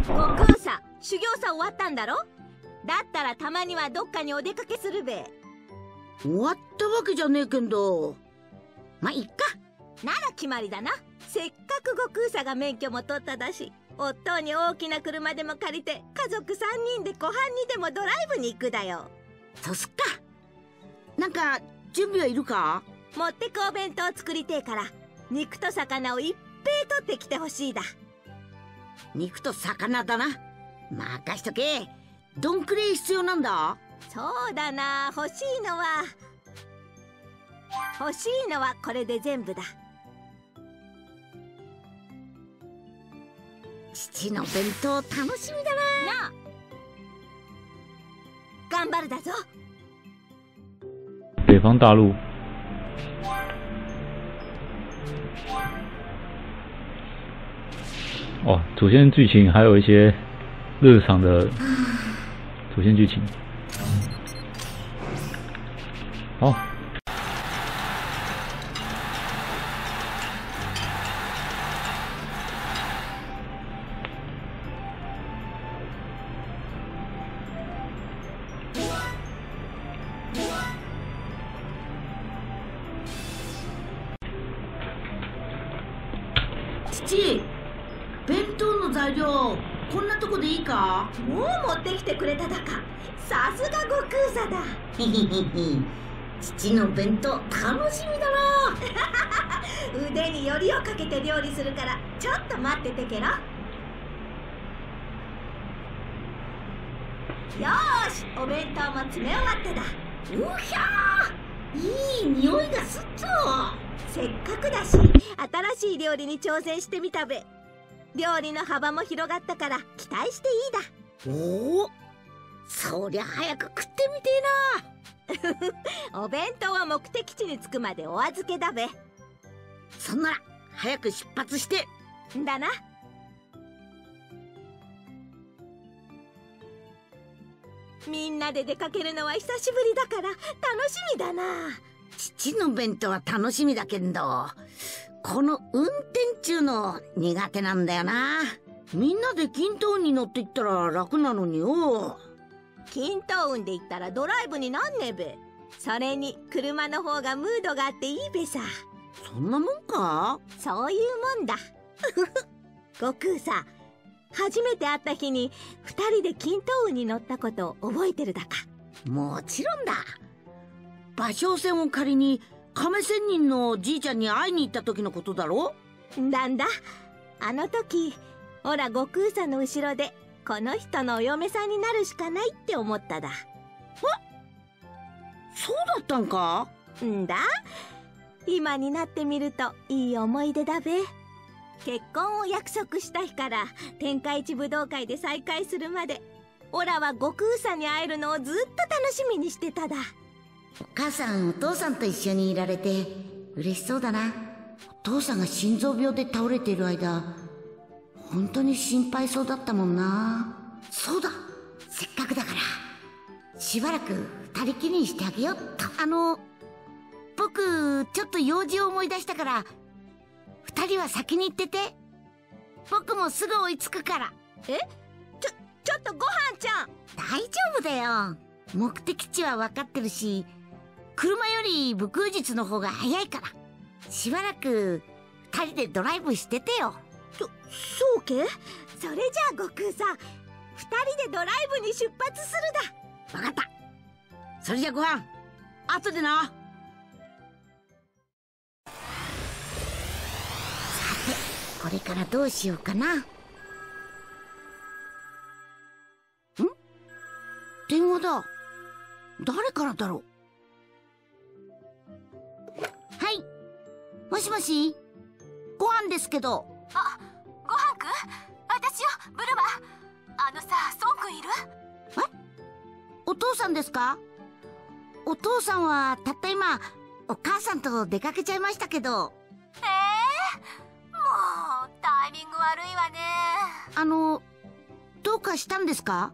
悟空さ、修行さ終わったんだろ。だったらたまにはどっかにお出かけするべ。 終わったわけじゃねえけんど、まあいっか。 なら決まりだな。せっかく悟空さが免許も取っただし、夫に大きな車でも借りて家族3人で湖畔にでもドライブに行くだよ。 そうすっか。なんか準備はいるか？ 持ってくお弁当作りてえから、肉と魚をいっぺい取ってきてほしいだ。 肉と魚だな。任しとけ。どんくらい必要なんだ？ そうだな、欲しいのはこれで全部だ。 父の弁当楽しみだな。 頑張るだぞ。 北方大陆。哦，主线剧情还有一些日常的主线剧情。好。 父、弁当の材料こんなとこでいいか？ もう持ってきてくれただか。さすが悟空さだ。 父の弁当楽しみだな。 腕によりをかけて料理するからちょっと待っててけろ。よーし、お弁当も詰め終わってだ。 うひゃー、いい匂いがすっと。 せっかくだし新しい料理に挑戦してみたべ。料理の幅も広がったから期待していいだ。 おお、そりゃ早く食ってみてえな。お弁当は目的地に着くまでお預けだべ。 そんなら早く出発してだな。みんなで出かけるのは久しぶりだから楽しみだな。 父の弁当は楽しみだけど、この運転中の苦手なんだよな。みんなで均等に乗っていったら楽なのによ。 均等運で行ったらドライブになんねえべ。それに車の方がムードがあっていいべさ。 そんなもんか？ そういうもんだ。悟空さ、初めて会った日に2人で均等運に乗ったことを覚えてるだか？ もちろんだ。芭蕉船を借りに亀仙人のじいちゃんに会いに行った時のことだろ？ なんだ、あの時おら悟空さんの後ろでこの人のお嫁さんになるしかないって思っただ。 そうだったんか？ んだ、今になってみるといい思い出だべ。結婚を約束した日から天下一武道会で再会するまで、オラは悟空さんに会えるのをずっと楽しみにしてただ。 お母さんお父さんと一緒にいられて嬉しそうだな。お父さんが心臓病で倒れている間、本当に心配そうだったもんな。そうだ、せっかくだからしばらく二人きりにしてあげようっと。僕ちょっと用事を思い出したから二人は先に行ってて。僕もすぐ追いつくから。 ちょっとご飯ちゃん。 大丈夫だよ。目的地は分かってるし、車より武空術の方が早いから、しばらく二人でドライブしててよ。 そうけ？それじゃあ悟空さん、二人でドライブに出発するだ。分かった。それじゃご飯後でな。さて、これからどうしようかな。電話だ。誰からだろう。はい、もしもし、ご飯ですけど。 あ、ご飯くん？私よ、ブルマ。さ、孫くんいる？ お父さんですか？お父さんはたった今お母さんと出かけちゃいましたけど。 もうタイミング悪いわね。 どうかしたんですか？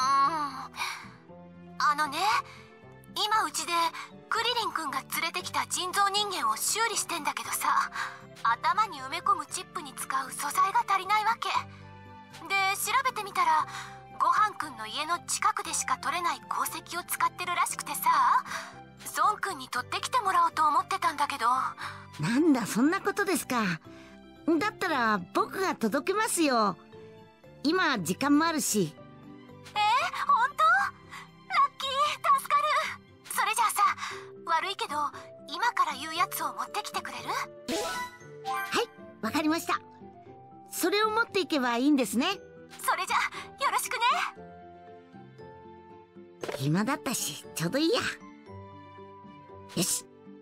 今うちでクリリンくんが連れてきた人造人間を修理してんだけどさ、頭に埋め込むチップに使う素材が足りないわけで、調べてみたらごはんくんの家の近くでしか取れない鉱石を使ってるらしくてさ、孫くんに取ってきてもらおうと思ってたんだけど。 なんだ、そんなことですか。だったら僕が届けますよ。今時間もあるし。 本当？ラッキー、助かる。それじゃあさ、悪いけど今から言うやつを持ってきてくれる？ はい、わかりました。それを持っていけばいいんですね。 それじゃあよろしくね。 暇だったしちょうどいいや。よし。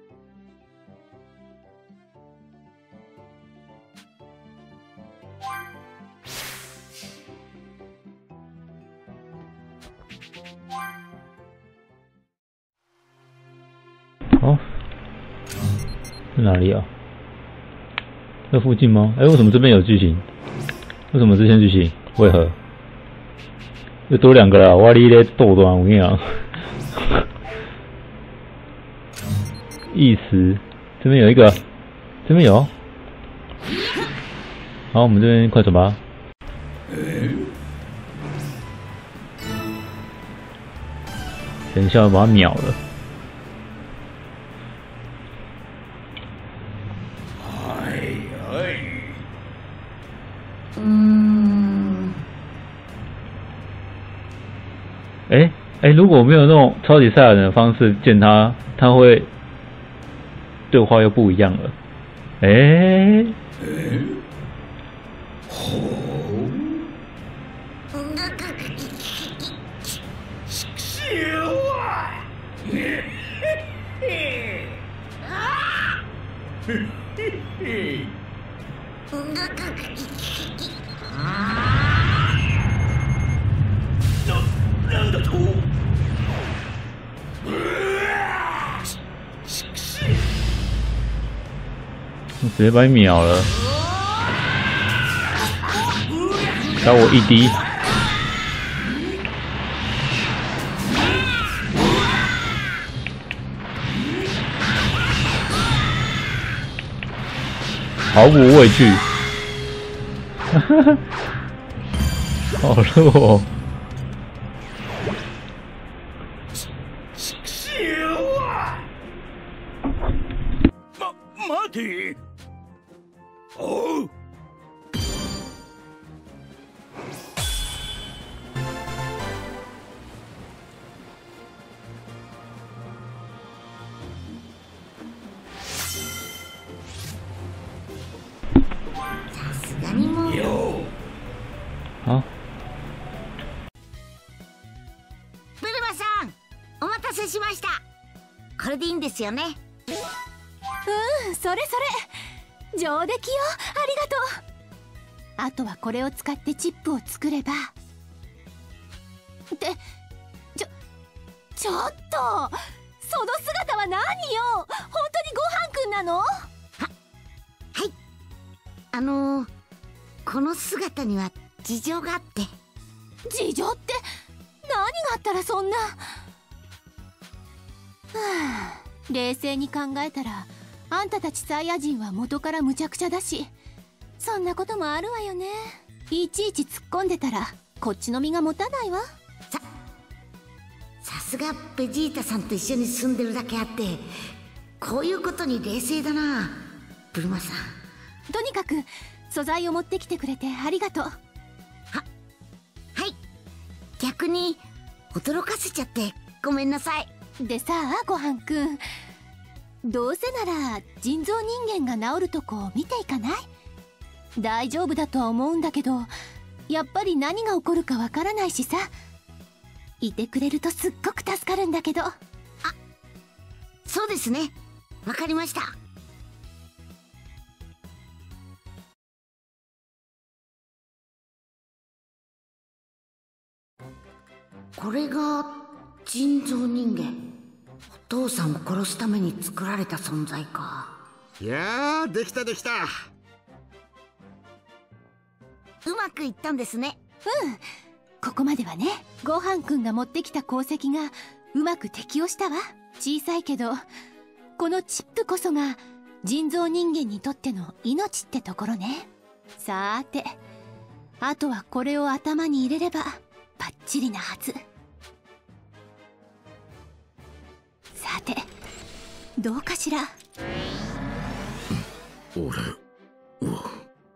哦，是哪里啊？这附近吗？哎，为什么这边有剧情？为什么支线剧情？为何？又多2个了，我你咧斗断，我跟你讲。意思，这边有一个，这边有。好，我们这边快走吧。等一下，我把它秒了。如果没有那种超级赛亚人的方式见他，他会对话又不一样了。直接把你秒了，打我一滴。毫无畏惧，好弱哦！ 待て！おう。 好， ブルマさん、お待たせしました。これでいいんですよね。 それそれ、上出来よ。ありがとう。あとはこれを使ってチップを作れば。ってちょっと、その姿は何よ。本当にごはんくんなの？ はい、この姿には事情があって。 事情って何があったらそんな。冷静に考えたらあんたたちサイヤ人は元から無茶苦茶だし、そんなこともあるわよね。いちいち突っ込んでたらこっちの身が持たないわ。 さすがベジータさんと一緒に住んでるだけあって、こういうことに冷静だな、ブルマさん。 とにかく素材を持ってきてくれてありがとう。 はい、逆に驚かせちゃってごめんなさい。 でさあ、ごはんくん、どうせなら人造人間が治るとこを見ていかない？大丈夫だとは思うんだけど、やっぱり何が起こるかわからないしさ。いてくれるとすっごく助かるんだけど。 そうですね、わかりました。これが人造人間。お父さんを殺すために作られた存在か。 いやー、できたできた。 うまくいったんですね。 ここまではね。ごはんくんが持ってきた鉱石がうまく適応したわ。小さいけどこのチップこそが人造人間にとっての命ってところね。さーて、 あとはこれを頭に入れればバッチリなはず。さてどうかしら。 俺は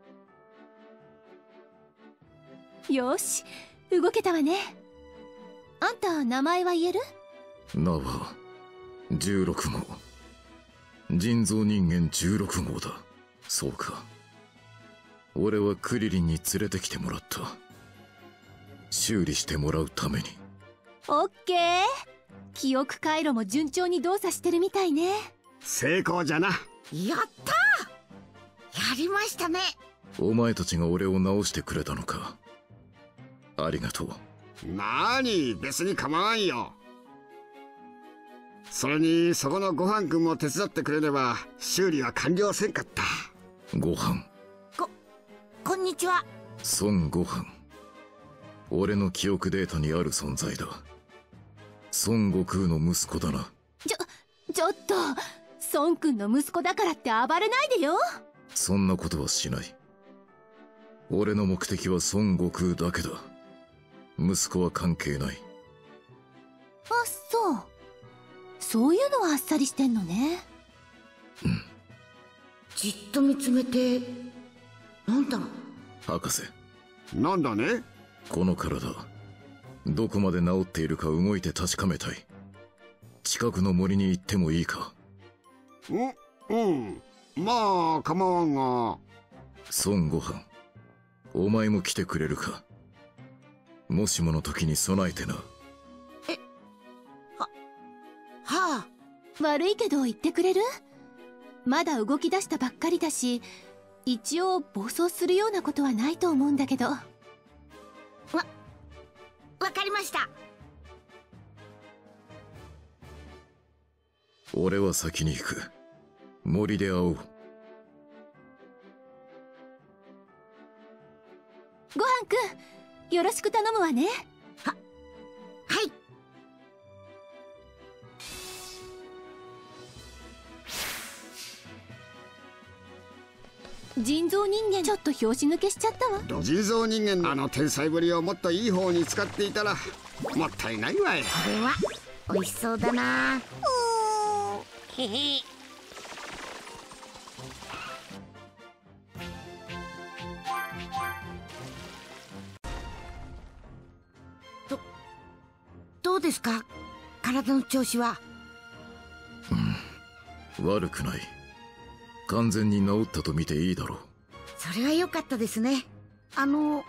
よし、動けたわね。あんた名前は言える？ 名は16号。人造人間16号だ。そうか。俺はクリリンに連れてきてもらった。修理してもらうために。 オッケー。記憶回路も順調に動作してるみたいね。 成功じゃな。 やったー、やりましたね。 お前たちが俺を直してくれたのか。ありがとう。 なーに、別に構わんよ。それにそこのごはんくんも手伝ってくれれば修理は完了せんかった。 ご飯。 こんにちは。 孫悟飯。俺の記憶データにある存在だ。孫悟空の息子だな。 ちょっと、孫くんの息子だからって暴れないでよ。 そんなことはしない。俺の目的は孫悟空だけだ。息子は関係ない。 あ、そう。そういうのはあっさりしてんのね。 うん。 じっと見つめて、なんだろう。 博士。 なんだね。 この体、どこまで治っているか動いて確かめたい。近くの森に行ってもいいか。 うん、まあ構わんが。 孫悟飯、お前も来てくれるか。もしもの時に備えてな。 はあ。 悪いけど言ってくれる？まだ動き出したばっかりだし、一応暴走するようなことはないと思うんだけど。 わかりました。 俺は先に行く。森で会おう。 ごはんくん、よろしく頼むわね。 はい。 人造人間ちょっと拍子抜けしちゃったわ。 人造人間のあの天才ぶりをもっといい方に使っていたらもったいないわい。 これは美味しそうだな。へへ。どうですか、体の調子は。 悪くない。完全に治ったと見ていいだろう。 それは良かったですね。あ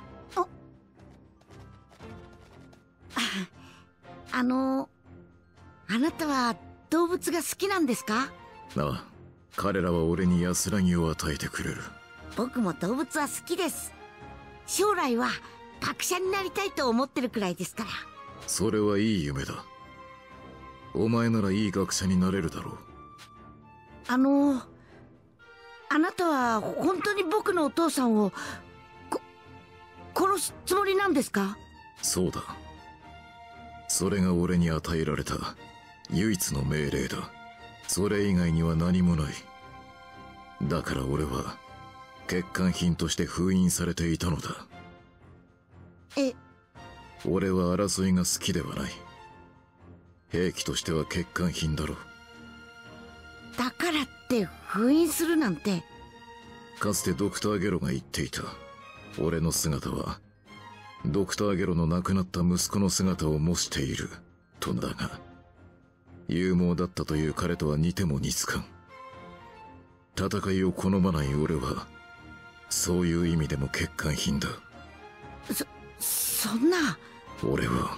なたは動物が好きなんですか？ ああ、彼らは俺に安らぎを与えてくれる。 僕も動物は好きです。将来は学者になりたいと思ってるくらいですから。 それはいい夢だ。お前ならいい学者になれるだろう。 あなたは本当に僕のお父さんを殺すつもりなんですか？ そうだ。それが俺に与えられた唯一の命令だ。それ以外には何もない。だから俺は欠陥品として封印されていたのだ。俺は争いが好きではない。兵器としては欠陥品だろう。 だからって封印するなんて。 かつてドクターゲロが言っていた。俺の姿はドクターゲロの亡くなった息子の姿を模していると。だが勇猛だったという彼とは似ても似つかん。戦いを好まない俺はそういう意味でも欠陥品だ。 そんな。 俺は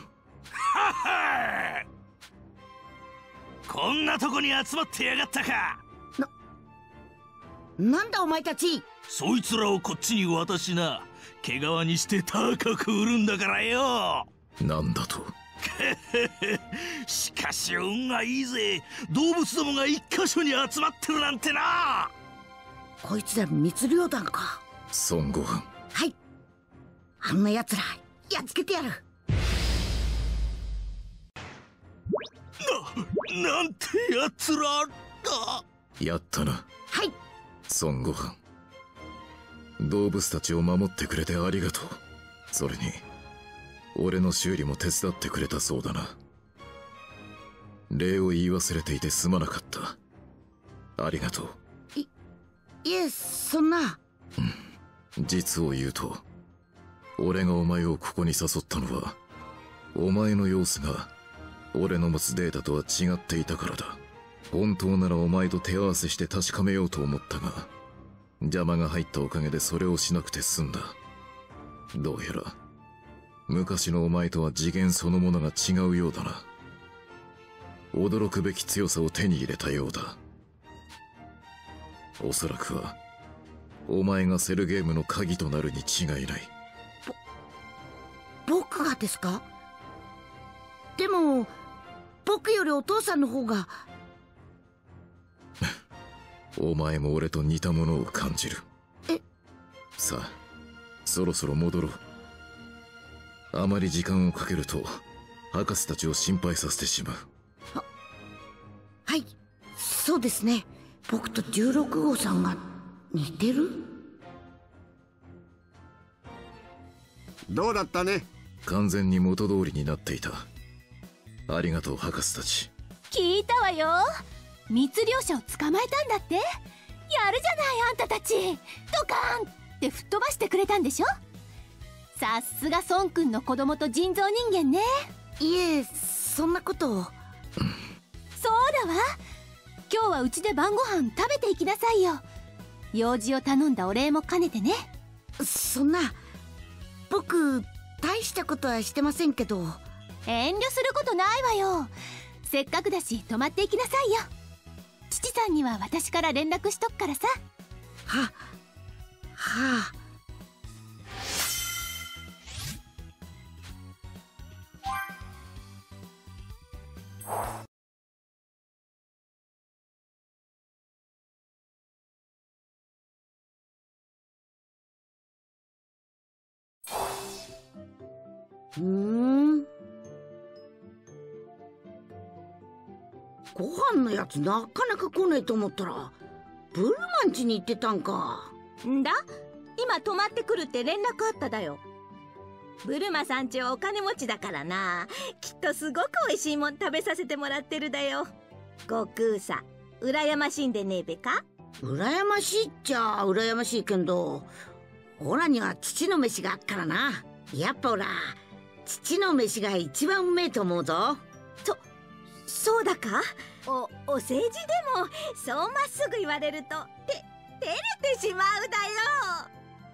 こんなとこに集まってやがったか。 なんだお前たち。 そいつらをこっちに渡しな。毛皮にして高く売るんだからよ。 なんだと。 しかし運がいいぜ。動物どもが一箇所に集まってるなんてな。 こいつら密猟団か。 孫悟飯。 はい。あんな奴らやっつけてやる。 なんてやつらだ。 やったな。 はい。 孫悟飯。 動物たちを守ってくれてありがとう。それに俺の修理も手伝ってくれたそうだな。礼を言い忘れていてすまなかった。ありがとう。 いえ、そんな。 実を言うと、俺がお前をここに誘ったのは、お前の様子が俺の持つデータとは違っていたからだ。本当ならお前と手合わせして確かめようと思ったが、邪魔が入ったおかげでそれをしなくて済んだ。どうやら昔のお前とは次元そのものが違うようだな。驚くべき強さを手に入れたようだ。おそらくはお前がセルゲームの鍵となるに違いない。 僕がですか？でも僕よりお父さんの方が。 お前も俺と似たものを感じる。さあ、そろそろ戻ろう。あまり時間をかけると博士たちを心配させてしまう。 はい、そうですね。僕と16号さんが似てる？ どうだったね？ 完全に元通りになっていた。ありがとう博士たち。 聞いたわよ。密漁者を捕まえたんだって。やるじゃないあんたたち。ドカーンって吹っ飛ばしてくれたんでしょ。さすが孫くんの子供と人造人間ね。 いえ、そんなことを。 そうだわ。今日はうちで晩ご飯食べていきなさいよ。用事を頼んだお礼も兼ねてね。 そんな、僕大したことはしてませんけど。 遠慮することないわよ。せっかくだし泊まっていきなさいよ。父さんには私から連絡しとくからさ。 はあ。ご飯のやつなかなか来ねえと思ったらブルマン家に行ってたんか。 んだ、今泊まってくるって連絡あっただよ。ブルマさんちはお金持ちだからな。きっとすごくおいしいもん食べさせてもらってるだよ。悟空さん羨ましいんでねえべか。 羨ましいっちゃ羨ましいけど、オラには父の飯があっからな。やっぱオラ父の飯が一番うめえと思うぞ。 そうだか。お世辞でもそうまっすぐ言われると照れてしまうだよ。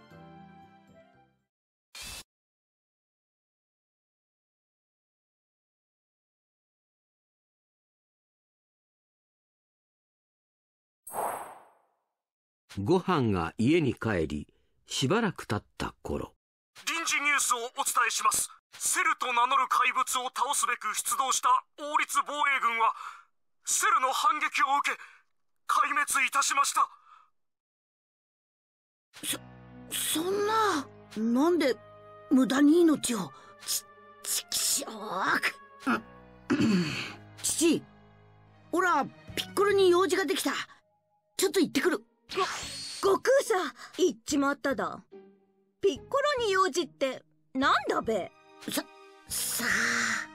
ご飯が家に帰りしばらく経った頃、 臨時ニュースをお伝えします。セルと名乗る怪物を倒すべく出動した王立防衛軍はセルの反撃を受け壊滅いたしました。 そんな、なんで無駄に命を。ちきしょう。父、オラピッコロに用事ができた。ちょっと行ってくる。 悟空さん行っちまっただ。ピッコロに用事ってなんだべ。 さあ。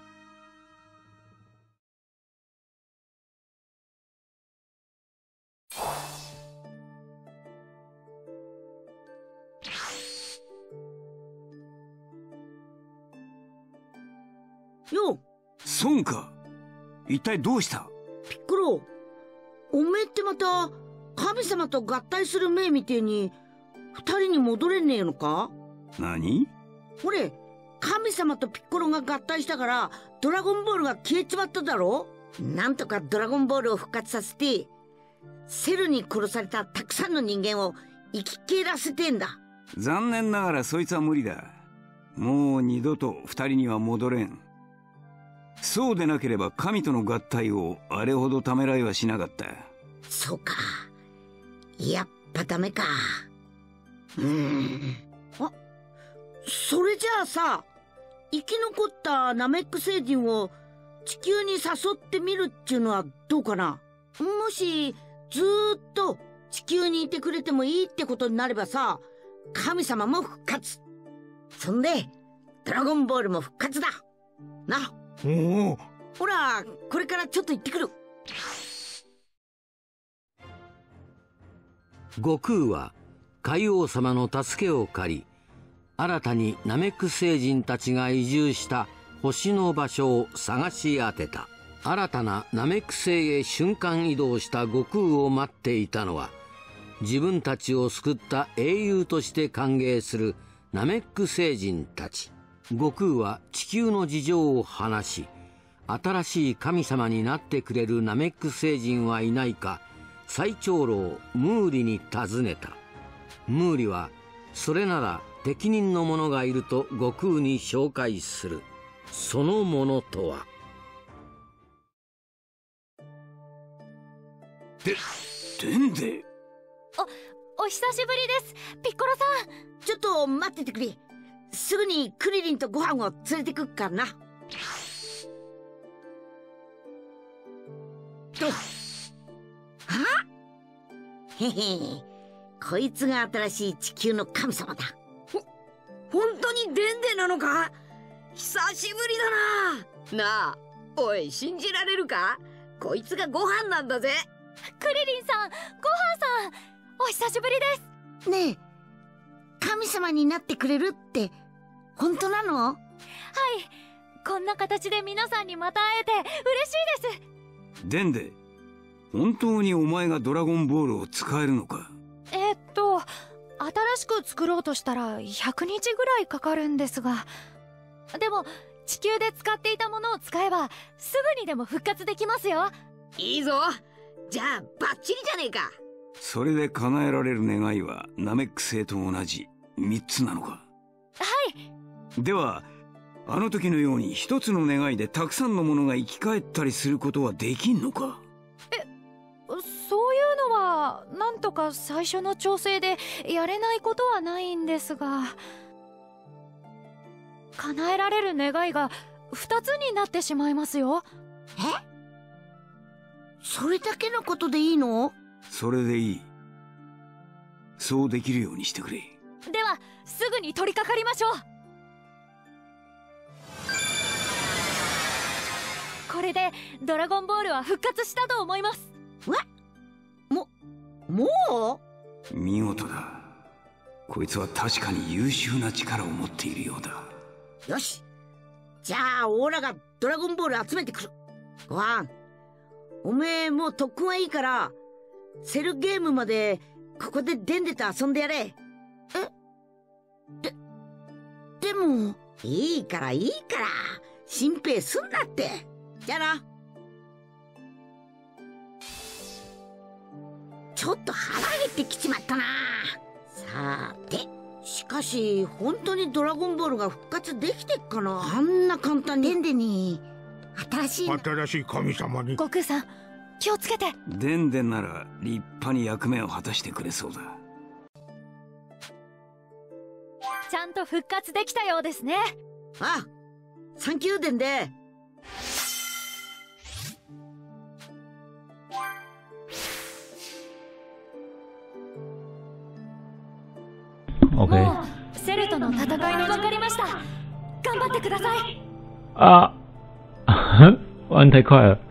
よう。 孫か。一体どうした？ ピッコロ、おめえってまた神様と合体する目みてえに二人に戻れねえのか？ 何？ ほれ、神様とピッコロが合体したからドラゴンボールが消えちまっただろ。なんとかドラゴンボールを復活させてセルに殺されたたくさんの人間を生き返らせてんだ。 残念ながらそいつは無理だ。もう二度と二人には戻れん。そうでなければ神との合体をあれほどためらいはしなかった。 そうか、やっぱダメか。あ、それじゃあさ、生き残ったナメック星人を地球に誘ってみるっていうのはどうかな。もしずーっと地球にいてくれてもいいってことになればさ、 神様も復活。そんでドラゴンボールも復活だな。 おお。 ほら、これからちょっと行ってくる。 悟空は海王様の助けを借り、新たにナメック星人たちが移住した星の場所を探し当てた。新たなナメック星へ瞬間移動した悟空を待っていたのは、自分たちを救った英雄として歓迎するナメック星人たち。悟空は地球の事情を話し、新しい神様になってくれるナメック星人はいないか、最長老ムーリに尋ねた。ムーリはそれなら適任の者がいると悟空に紹介する。その者とはデンデ。 お久しぶりです、ピッコロさん。 ちょっと待っててくれ。すぐにクリリンとご飯を連れてくっからな。と、あ？へへ、こいつが新しい地球の神様だ。 本当にデンデなのか？久しぶりだな。なあ、おい、信じられるか？こいつがご飯なんだぜ。 クリリンさん、ご飯さん、お久しぶりです。 ねえ、神様になってくれるって本当なの？ はい、こんな形で皆さんにまた会えて嬉しいです。 デンデ、本当にお前がドラゴンボールを使えるのか？ 新しく作ろうとしたら100日ぐらいかかるんですが、でも地球で使っていたものを使えばすぐにでも復活できますよ。 いいぞ。じゃあバッチリじゃねえか。 それで叶えられる願いはナメック星と同じ3つなのか？ はい。 ではあの時のように一つの願いでたくさんのものが生き返ったりすることはできんのか？ そういうのはなんとか最初の調整でやれないことはないんですが、叶えられる願いが2つになってしまいますよ。 え？それだけのことでいいの？ それでいい。そうできるようにしてくれ。 ではすぐに取り掛かりましょう。これでドラゴンボールは復活したと思います。 もう？ 見事だ。こいつは確かに優秀な力を持っているようだ。 よし、じゃあオーラがドラゴンボール集めてくる。ご飯、おめえもう特訓はいいからセルゲームまでここでデンデと遊んでやれ。でもいいから心配すんなって。じゃあな。ちょっと腹減ってきちまったな。さて、しかし本当にドラゴンボールが復活できてっかな。あんな簡単にデンデに新しい神様に。 悟空さん、気をつけて。 デンデンなら立派に役目を果たしてくれそうだ。 ちゃんと復活できたようですね。 あ、サンキューデンデ。 OK。 もうセルとの戦いに分かりました。頑張ってください。 啊，玩太快了。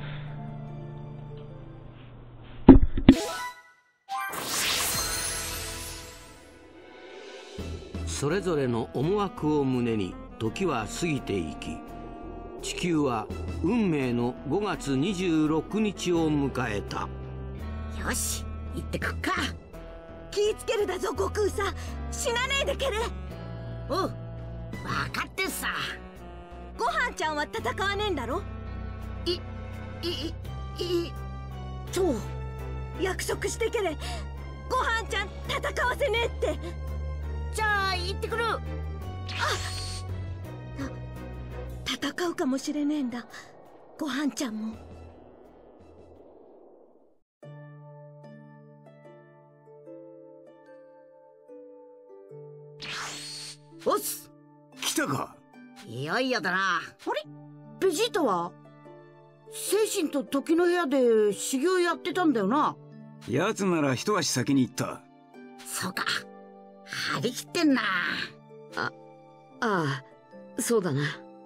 それぞれの思惑を胸に時は過ぎていき、地球は運命の5月26日を迎えた。 よし、行ってくっか。 気ぃつけるだぞ悟空さん、死なねえでけれ。 おう、分かってさ。 ご飯ちゃんは戦わねえんだろ。約束してけれ。ご飯ちゃん戦わせねえって。 じゃあ行ってくる。 戦うかもしれねえんだ、ご飯ちゃんも。 おっす、 来たか。 いよいよだな。あれ、ベジータは精神と時の部屋で修行やってたんだよな。 奴なら一足先に行った。 そうか、 張り切ってんな。 ああ、そうだな。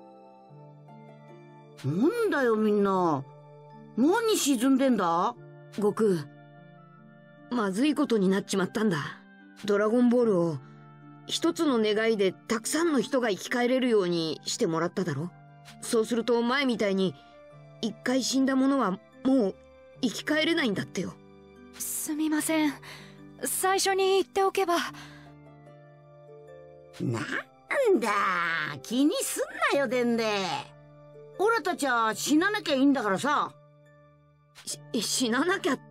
なんだよみんな、何沈んでんだ。 悟空、まずいことになっちまったんだ。ドラゴンボールを一つの願いでたくさんの人が生き返れるようにしてもらっただろ。そうすると前みたいに一回死んだ者はもう生き返れないんだってよ。 すみません、最初に言っておけば。 なんだ、気にすんなよでんで。オラたちは死ななきゃいいんだからさ。 死ななきゃって、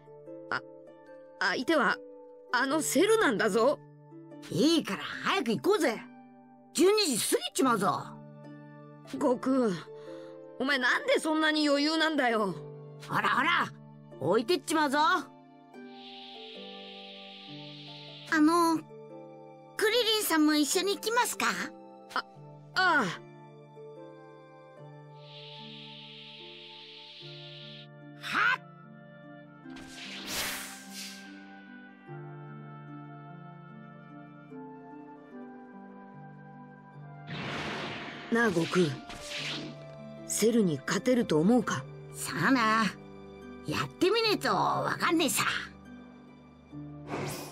相手はあのセルなんだぞ。 いいから早く行こうぜ。12時過ぎちまうぞ。 悟空、お前なんでそんなに余裕なんだよ。 ほらほら、置いてっちまうぞ。クリリンさんも一緒に行きますか？ ああ。 はっ。 なあ悟空、セルに勝てると思うか？ さあな、やってみねえとわかんねえさ。